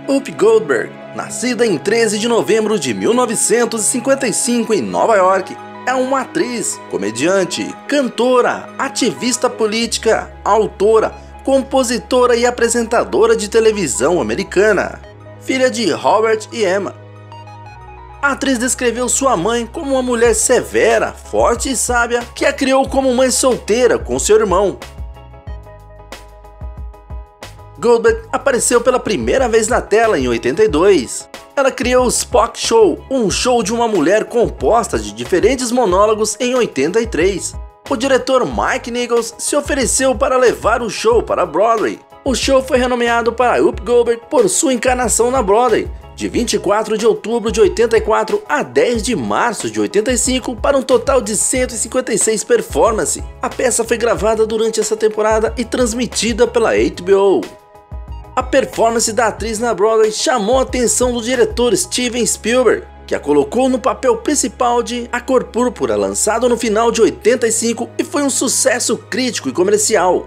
Whoopi Goldberg, nascida em 13 de novembro de 1955 em Nova York, é uma atriz, comediante, cantora, ativista política, autora, compositora e apresentadora de televisão americana. Filha de Robert e Emma. A atriz descreveu sua mãe como uma mulher severa, forte e sábia que a criou como mãe solteira com seu irmão. Goldberg apareceu pela primeira vez na tela em 82. Ela criou o Spock Show, um show de uma mulher composta de diferentes monólogos em 83. O diretor Mike Nichols se ofereceu para levar o show para Broadway. O show foi renomeado para Whoopi Goldberg por sua encarnação na Broadway, de 24 de outubro de 84 a 10 de março de 85, para um total de 156 performances. A peça foi gravada durante essa temporada e transmitida pela HBO. A performance da atriz na Broadway chamou a atenção do diretor Steven Spielberg, que a colocou no papel principal de A Cor Púrpura, lançado no final de 85 e foi um sucesso crítico e comercial.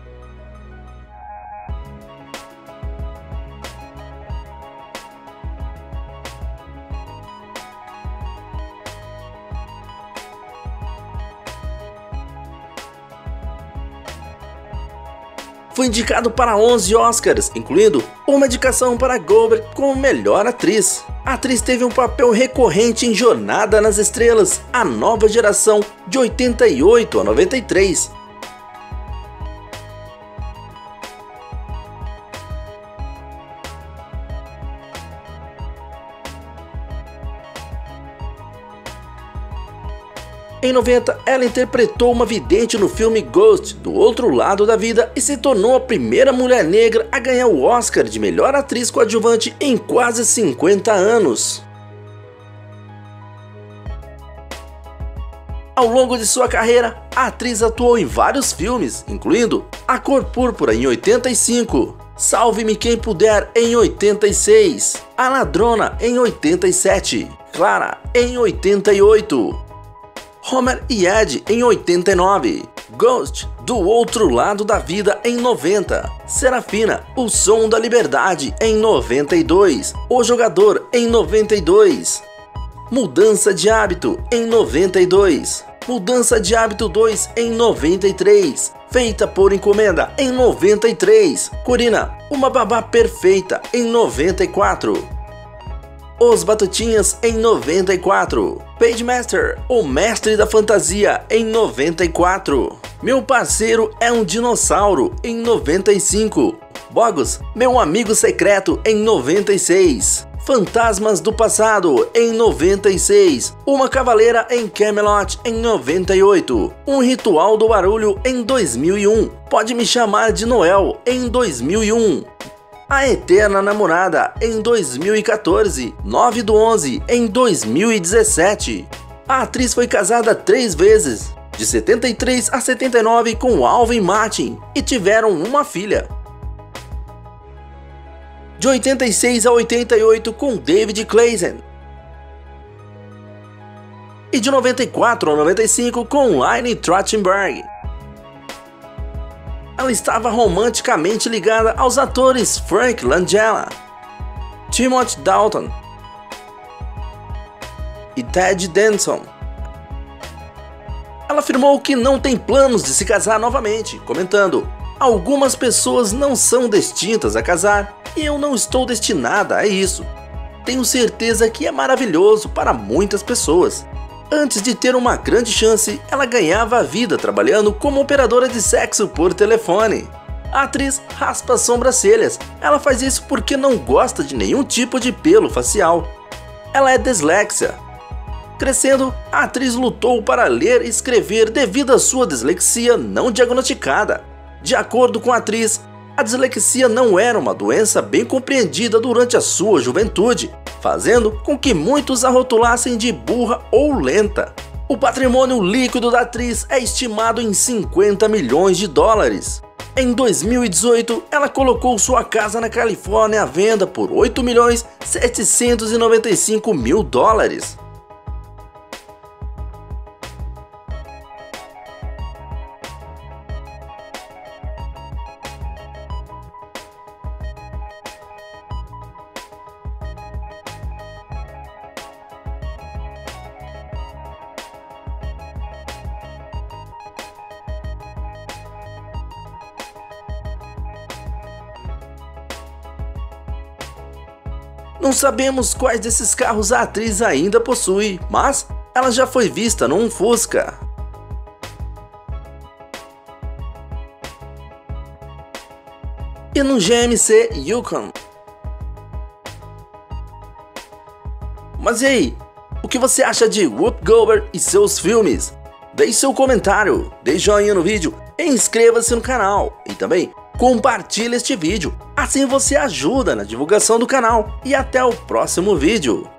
Foi indicado para 11 Oscars, incluindo uma indicação para Goldberg como melhor atriz. A atriz teve um papel recorrente em Jornada nas Estrelas, a nova geração, de 88 a 93. Em 90, ela interpretou uma vidente no filme Ghost, Do Outro Lado da Vida, e se tornou a primeira mulher negra a ganhar o Oscar de melhor atriz coadjuvante em quase 50 anos. Ao longo de sua carreira, a atriz atuou em vários filmes, incluindo A Cor Púrpura em 85, Salve-me Quem Puder em 86, A Ladrona em 87, Clara em 88, Homer e Ed em 89, Ghost, Do Outro Lado da Vida em 90, Serafina, O Som da Liberdade em 92, O Jogador em 92, Mudança de Hábito em 92, Mudança de Hábito 2 em 93, Feita por Encomenda em 93, Corina, Uma Babá Perfeita em 94, Os Batutinhas em 94, Page Master, O Mestre da Fantasia em 94, Meu Parceiro é um Dinossauro em 95, Bogus, Meu Amigo Secreto em 96, Fantasmas do Passado em 96, Uma Cavaleira em Camelot em 98, Um Ritual do Barulho em 2001, Pode Me Chamar de Noel em 2001, A Eterna Namorada em 2014, 9/11 em 2017. A atriz foi casada 3 vezes, de 73 a 79 com Alvin Martin, e tiveram uma filha. De 86 a 88 com David Clason. E de 94 a 95 com Lynne Trachtenberg. Ela estava romanticamente ligada aos atores Frank Langella, Timothy Dalton e Ted Danson. Ela afirmou que não tem planos de se casar novamente, comentando: Algumas pessoas não são destindas a casar e eu não estou destinada a isso. Tenho certeza que é maravilhoso para muitas pessoas. Antes de ter uma grande chance, ela ganhava a vida trabalhando como operadora de sexo por telefone. A atriz raspa as sobrancelhas. Ela faz isso porque não gosta de nenhum tipo de pelo facial. Ela é disléxica. Crescendo, a atriz lutou para ler e escrever devido à sua dislexia não diagnosticada. De acordo com a atriz, a dislexia não era uma doença bem compreendida durante a sua juventude, fazendo com que muitos a rotulassem de burra ou lenta. O patrimônio líquido da atriz é estimado em 50 milhões de dólares. Em 2018, ela colocou sua casa na Califórnia à venda por 8.795.000 dólares. Não sabemos quais desses carros a atriz ainda possui, mas ela já foi vista num Fusca. E no GMC Yukon. Mas e aí, o que você acha de Whoopi Goldberg e seus filmes? Deixe seu comentário, dê joinha no vídeo e inscreva-se no canal. E também compartilhe este vídeo, assim você ajuda na divulgação do canal. E até o próximo vídeo.